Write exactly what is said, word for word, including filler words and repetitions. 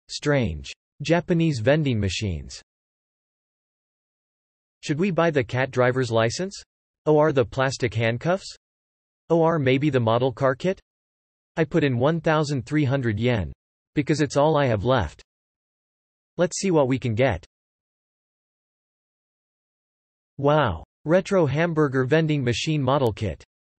Strange. Japanese vending machines. Should we buy the cat driver's license? Or the plastic handcuffs? Or maybe the model car kit? I put in one thousand three hundred yen. Because it's all I have left. Let's see what we can get. Wow! Retro hamburger vending machine model kit.